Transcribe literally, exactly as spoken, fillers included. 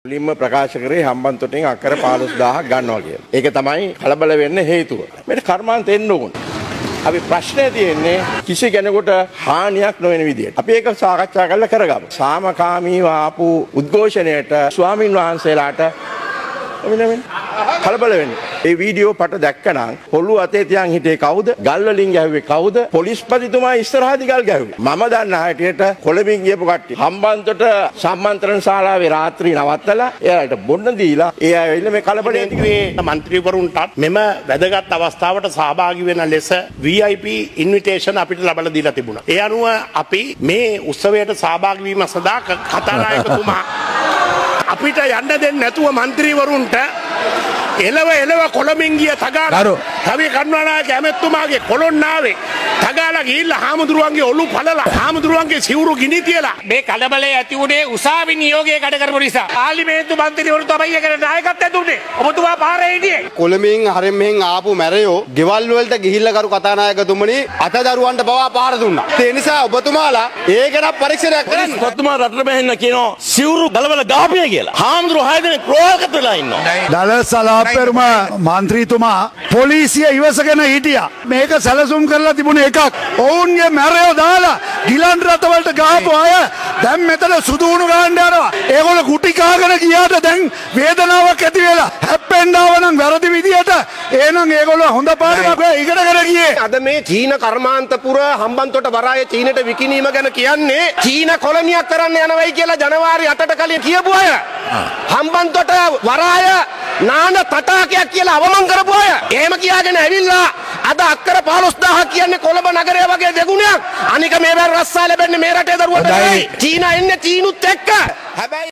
මුලින්ම ප්‍රකාශ කරේ හම්බන්තොටෙන් අක්කර පහළොස් දහසක් ගන්නවා කියලා. ඒක තමයි කලබල වෙන්න හේතුව. මේක කර්මාන්ත එන්න ඕන. අපි ප්‍රශ්නේ තියෙන්නේ කිසි කෙනෙකුට හානියක් නොවන විදියට. අපි ඒක සාකච්ඡා කරලා කරගමු. සාමකාමීව ආපු උද්ඝෝෂණයට ස්වාමින් වහන්සේලාට එමිනෙමින් කලබල වෙන්නේ. මේ වීඩියෝ පට දැක්කනම් පොළු අතේ තියන් හිටියේ කවුද? ගල් වලින් ගැහුවේ කවුද? පොලිස්පතිතුමා ඉස්සරහදී ගල් ගැහුවේ. මම දන්න හැටියට කොළඹින් ගියපු කට්ටිය හම්බන්තොට සම්මන්ත්‍රණ ශාලාවේ රාත්‍රී නවත්තලා එයාලට බොන්න දීලා ඒ අය ඉන්න මේ කලබලේ තිබේ മന്ത്രിවරුන්ටත් මෙම වැදගත් අවස්ථාවට සහභාගී වෙන ලෙස V I P ඉන්විටේෂන් අපිට ලබා දීලා තිබුණා. ඒ අනුව අපි මේ උත්සවයට සහභාගී වීම සඳහා කතානායකතුමා අපිට යන්න දෙන්නේ නැතුව മന്ത്രിවරුන්ට එලව එලව කොළඹින් ගිය තගාලා කවි කන්නානායක ඇමැතුමාගේ කොළොන්නාවේ තගාලා ගිහිල්ලා හාමුදුරුවන්ගේ ඔලු පළලා හාමුදුරුවන්ගේ සිවුරු ගිනි තියලා මේ කලබලේ ඇති උනේ උසාවි නියෝගයේ කඩ කරපු නිසා පාර්ලිමේන්තු මන්ත්‍රීවරු තමයි ඒකට නායකත්වය දුන්නේ. ඔබතුමා පාරේ හිටියේ. කොළඹින් හරින් මෙහෙන් ආපු මැරයෝ ගෙවල් වලට ගිහිල්ලා කරු කතානායකතුමනි අතදරුවන්ට පවා පාර දුන්නා. ඒ නිසා ඔබතුමාලා ඒකට පරීක්ෂණයක් කරන්න. ඔබතුමා රටට බැහැන්න කියනවා සිවුරු ගලවලා ගාපිය කියලා. හාමුදුරුවෝ හය දෙනෙක් ප්‍රෝහකත් වෙලා ඉන්නවා. දලසලා පෙරුම මන්ත්‍රීතුමා පොලිසිය ඉවසගෙන හිටියා. මේක සැලසුම් කරලා තිබුණ එකක්. ඔවුන්ගේ මැරයෝ දාලා ගිලන් රටවලට ගහපු අය දැන් මෙතන සුදුහුණු ගන්න යනවා. ඒගොල්ලෝ කුටි කාගෙන ගියාට දැන් වේදනාවක් ඇති වෙලා හැප්පෙන්න ආව නම් වැරදි විදියට එහෙනම් ඒගොල්ලෝ හොඳ පාඩමක් ඉගෙනගෙන ගියේ. අද මේ චීන කර්මාන්තපුර හම්බන්තොට වරාය චීනට විකිණීම ගැන කියන්නේ චීන කොලනියක් කරන්න යනවයි කියලා ජනවාරි අටට කලින් කියපු අය. හම්බන්තොට වරාය නාන තටාකයක් කියලා අවමන් කරපු අය. එහෙම කියාගෙන ඇවිල්ලා අද අක්කර පහළොස් දහසක් කියන්නේ කොළඹ නගරය වගේ දෙගුණයක්. අනික මේවෙන් රස්සා ලැබෙන්නේ මේ රටේ දරුවන්ට නෙවෙයි. චීනා එන්නේ චීනුත් එක්ක. හැබැයි